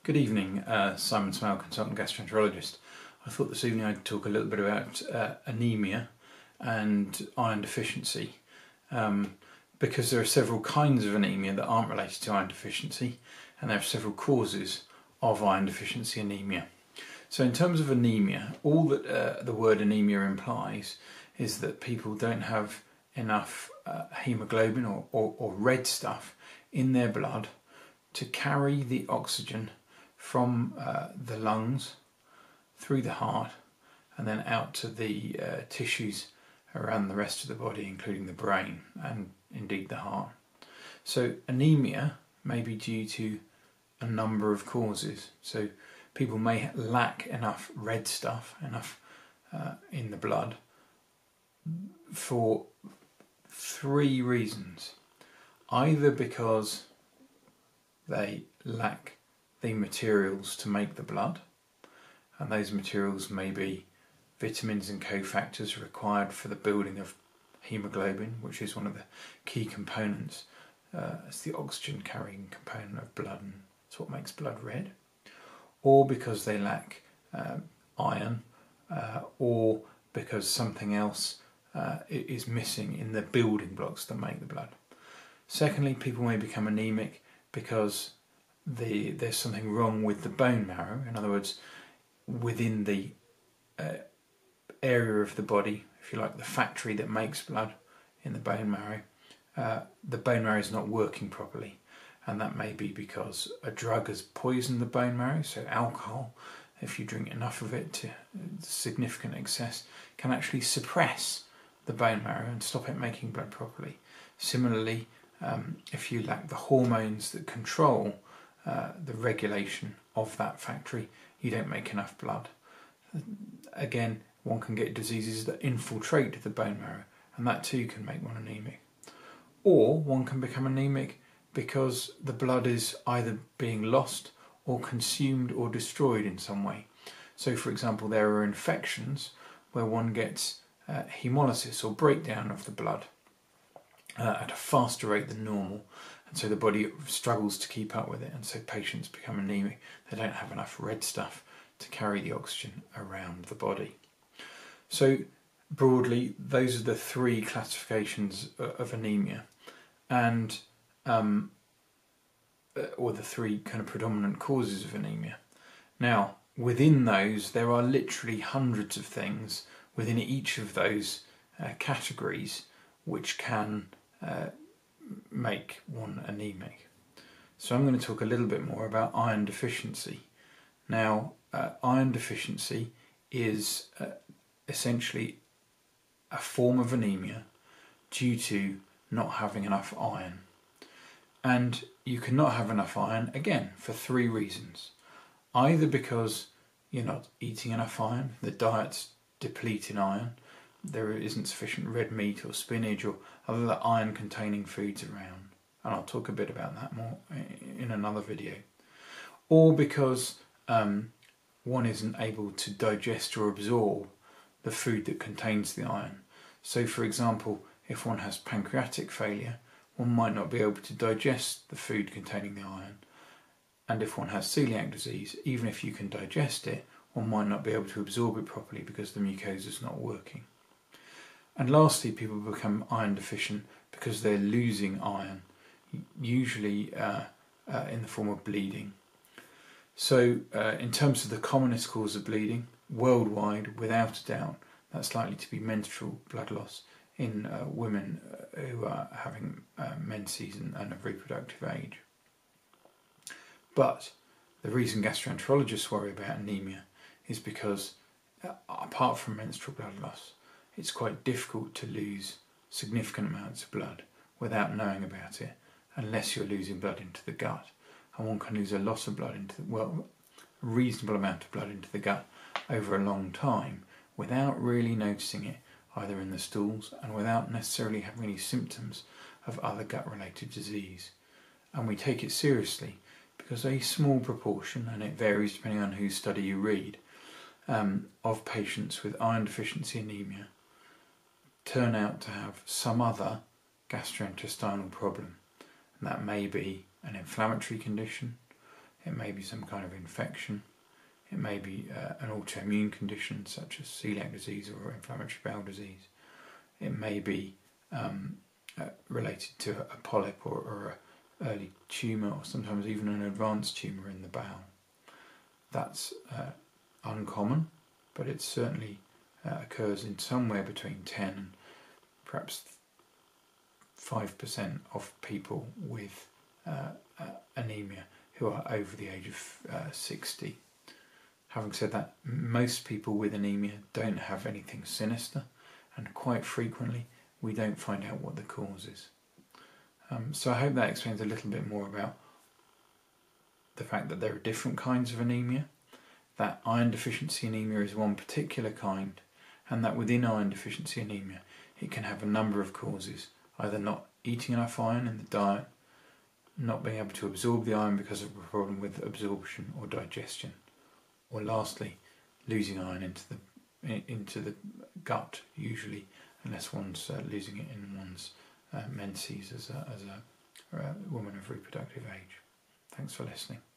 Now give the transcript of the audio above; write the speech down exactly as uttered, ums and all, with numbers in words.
Good evening, uh, Simon Smale, consultant gastroenterologist. I thought this evening I'd talk a little bit about uh, anaemia and iron deficiency um, because there are several kinds of anaemia that aren't related to iron deficiency, and there are several causes of iron deficiency anemia. So in terms of anaemia, all that uh, the word anaemia implies is that people don't have enough uh, hemoglobin or, or, or red stuff in their blood to carry the oxygen from uh, the lungs through the heart and then out to the uh, tissues around the rest of the body, including the brain and indeed the heart. So anemia may be due to a number of causes. So people may lack enough red stuff, enough uh, in the blood for three reasons. Either because they lack the materials to make the blood, and those materials may be vitamins and cofactors required for the building of hemoglobin, which is one of the key components. Uh, it's the oxygen carrying component of blood, and it's what makes blood red. Or because they lack um, iron, uh, or because something else uh, is missing in the building blocks that make the blood. Secondly, people may become anemic because the there's something wrong with the bone marrow. In other words, within the uh, area of the body, if you like, the factory that makes blood in the bone marrow, uh, the bone marrow is not working properly, and that may be because a drug has poisoned the bone marrow. So alcohol, if you drink enough of it to significant excess, can actually suppress the bone marrow and stop it making blood properly. Similarly, um, if you lack the hormones that control uh, the regulation of that factory, you don't make enough blood. Again, one can get diseases that infiltrate the bone marrow, and that too can make one anemic. Or one can become anemic because the blood is either being lost or consumed or destroyed in some way. So for example, there are infections where one gets uh, hemolysis or breakdown of the blood uh, at a faster rate than normal, and so the body struggles to keep up with it, and so patients become anemic. They don't have enough red stuff to carry the oxygen around the body. So broadly, those are the three classifications of anemia, and um, or the three kind of predominant causes of anemia. Now, within those, there are literally hundreds of things within each of those uh, categories which can uh, make one anemic. So I'm going to talk a little bit more about iron deficiency. Now, uh, iron deficiency is uh, essentially a form of anemia due to not having enough iron. And you cannot have enough iron, again, for three reasons. Either because you're not eating enough iron, the diet's depleting iron, there isn't sufficient red meat or spinach or other iron containing foods around, and I'll talk a bit about that more in another video. Or because um, one isn't able to digest or absorb the food that contains the iron. So for example, if one has pancreatic failure, one might not be able to digest the food containing the iron. And if one has celiac disease, even if you can digest it, one might not be able to absorb it properly because the mucosa is not working. And lastly, people become iron deficient because they're losing iron, usually uh, uh, in the form of bleeding. So uh, in terms of the commonest cause of bleeding, worldwide, without a doubt, that's likely to be menstrual blood loss in uh, women uh, who are having uh, menses and, and of reproductive age. But the reason gastroenterologists worry about anemia is because, uh, apart from menstrual blood loss, it's quite difficult to lose significant amounts of blood without knowing about it, unless you're losing blood into the gut. And one can lose a lot of blood into, the, well, a reasonable amount of blood into the gut over a long time without really noticing it, either in the stools and without necessarily having any symptoms of other gut-related disease. And we take it seriously because a small proportion, and it varies depending on whose study you read, um, of patients with iron deficiency anemia turn out to have some other gastrointestinal problem. And that may be an inflammatory condition, it may be some kind of infection, it may be uh, an autoimmune condition such as celiac disease or inflammatory bowel disease, it may be um, uh, related to a, a polyp or, or a early tumour, or sometimes even an advanced tumour in the bowel. That's uh, uncommon, but it certainly uh, occurs in somewhere between ten and perhaps five percent of people with uh, uh, anaemia who are over the age of uh, sixty. Having said that, most people with anaemia don't have anything sinister, and quite frequently we don't find out what the cause is. Um, so I hope that explains a little bit more about the fact that there are different kinds of anaemia, that iron deficiency anemia is one particular kind, and that within iron deficiency anemia it can have a number of causes, either not eating enough iron in the diet, not being able to absorb the iron because of a problem with absorption or digestion, or lastly, losing iron into the into the gut, usually, unless one's uh, losing it in one's uh, menses as a, as a, a woman of reproductive age. Thanks for listening.